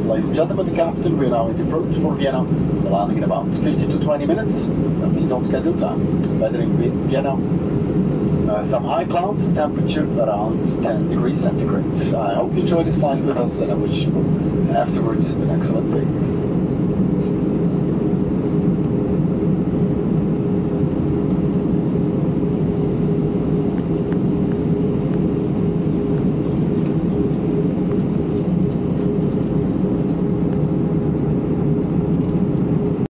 Ladies and gentlemen, the captain, we are now in the approach for Vienna. We're landing in about 15 to 20 minutes. That means on schedule time. Weather in Vienna. Some high clouds, temperature around 10 degrees centigrade. I hope you enjoy this flight with us and I wish you afterwards an excellent day.